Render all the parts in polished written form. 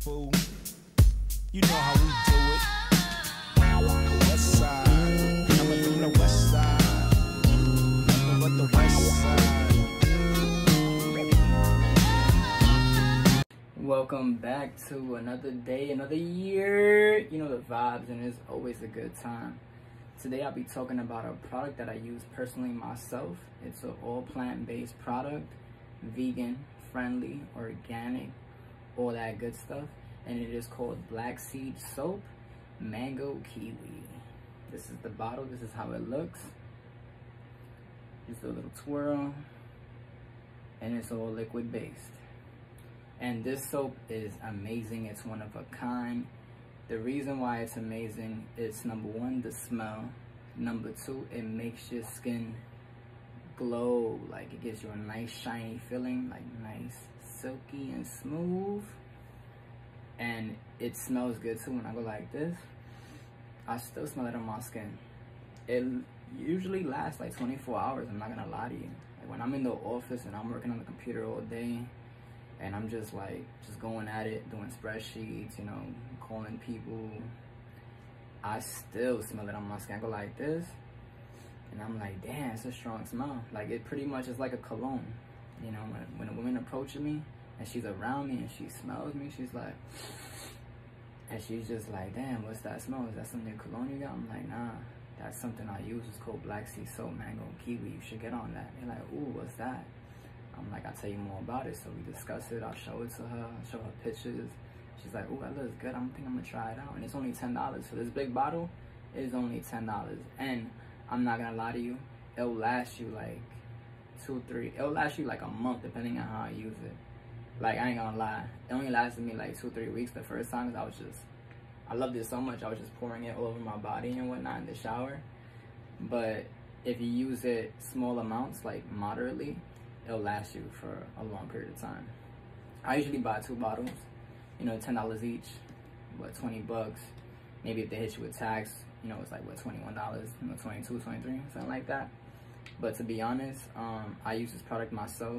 fool. You know how we do it. West side, coming from the west side. Nothing but the west side. Welcome back to another day, another year. You know the vibes, and it's always a good time. Today I'll be talking about a product that I use personally myself. It's an all plant-based product, vegan, friendly, organic, all that good stuff. And it is called Black Seed Soap Mango Kiwi. This is the bottle. This is how it looks. Just a little twirl. And it's all liquid based. And this soap is amazing. It's one of a kind. The reason why it's amazing is number one, the smell. Number two, it makes your skin glow. Like it gives you a nice shiny feeling, like nice, silky and smooth. And it smells good too. When I go like this, I still smell it on my skin. It usually lasts like 24 hours, I'm not gonna lie to you. Like when I'm in the office and I'm working on the computer all day, and I'm just going at it, doing spreadsheets, you know, calling people, I still smell it on my skin. I go like this, and I'm like, damn, it's a strong smell. Like it pretty much is like a cologne. You know, when a woman approaches me, and she's around me, and she smells me, she's like, and she's just like, damn, what's that smell? Is that some new cologne you got? I'm like, nah, that's something I use. It's called Black Seed Soap Mango Kiwi. You should get on that. They're like, ooh, what's that? I'm like, I'll tell you more about it. So we discuss it. I'll show it to her. I'll show her pictures. She's like, ooh, that looks good. I think I'm gonna try it out. And it's only $10. So this big bottle is only $10. And I'm not gonna lie to you, it'll last you like it'll last you like a month depending on how I use it. Like, I ain't gonna lie, it only lasted me like 2-3 weeks the first time, because I loved it so much. I was just pouring it all over my body and whatnot in the shower. But if you use it small amounts, like moderately, it'll last you for a long period of time. I usually buy 2 bottles, you know, $10 each, what, 20 bucks. Maybe if they hit you with tax, you know, it's like, what, $21, you know, 22, 23, something like that. But to be honest, I use this product myself.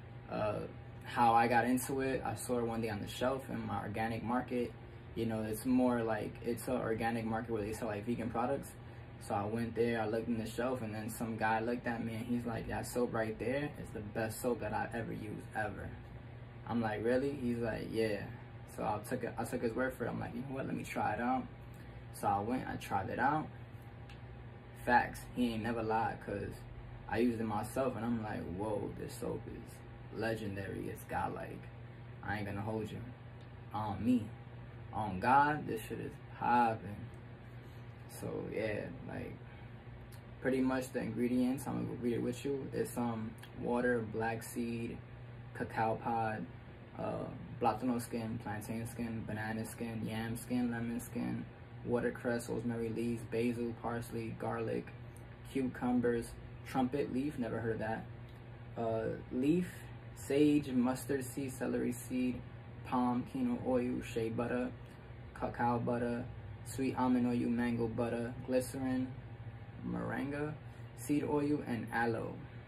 How I got into it, I saw it one day on the shelf in my organic market. You know, it's more like, it's an organic market where they sell like vegan products. So I went there, I looked in the shelf, and then some guy looked at me and he's like, that soap right there is the best soap that I've ever used, ever. I'm like, really? He's like, yeah. So I took his word for it. I'm like, you know what, let me try it out. So I went, I tried it out. Facts, he ain't never lied, because I used it myself and I'm like, whoa, this soap is legendary. It's got, like, I ain't gonna hold you, on me, on God, this shit is popping. So yeah, like, pretty much the ingredients, I'm gonna go read it with you. It's water, black seed, cacao pod, plátano skin, plantain skin, banana skin, yam skin, lemon skin, watercress, rosemary leaves, basil, parsley, garlic, cucumbers, trumpet leaf, never heard of that, leaf, sage, mustard seed, celery seed, palm kernel oil, shea butter, cacao butter, sweet almond oil, mango butter, glycerin, moringa seed oil, and aloe.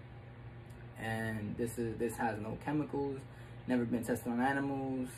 And this has no chemicals, never been tested on animals.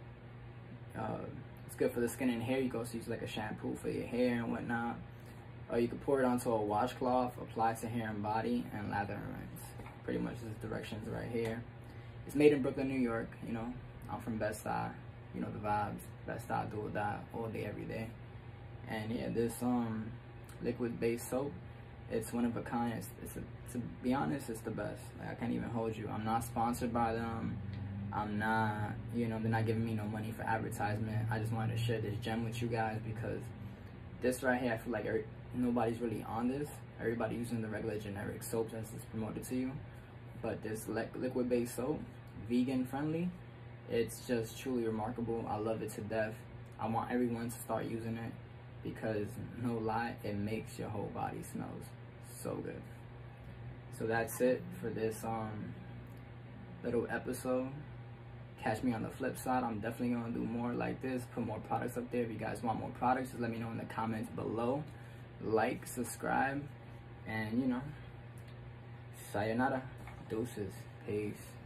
It's good for the skin and hair. You can also use like a shampoo for your hair and whatnot. Or you can pour it onto a washcloth, apply to hair and body, and lather and rinse. Pretty much this directions right here. It's made in Brooklyn, New York. You know, I'm from Bed-Stuy. You know the vibes. Bed-Stuy, do or die, all day, every day. And yeah, this liquid-based soap, it's one of a kind. To be honest, it's the best. Like, I can't even hold you. I'm not sponsored by them. I'm not, you know, they're not giving me no money for advertisement. I just wanted to share this gem with you guys, because this right here, I feel like nobody's really on this. Everybody using the regular generic soaps as it's promoted to you. But this liquid-based soap, vegan friendly, it's just truly remarkable. I love it to death. I want everyone to start using it, because no lie, it makes your whole body smells so good. So that's it for this little episode. Catch me on the flip side. I'm definitely gonna do more like this, put more products up there. If you guys want more products, just let me know in the comments below. Like, subscribe, and you know, sayonara, deuces, peace.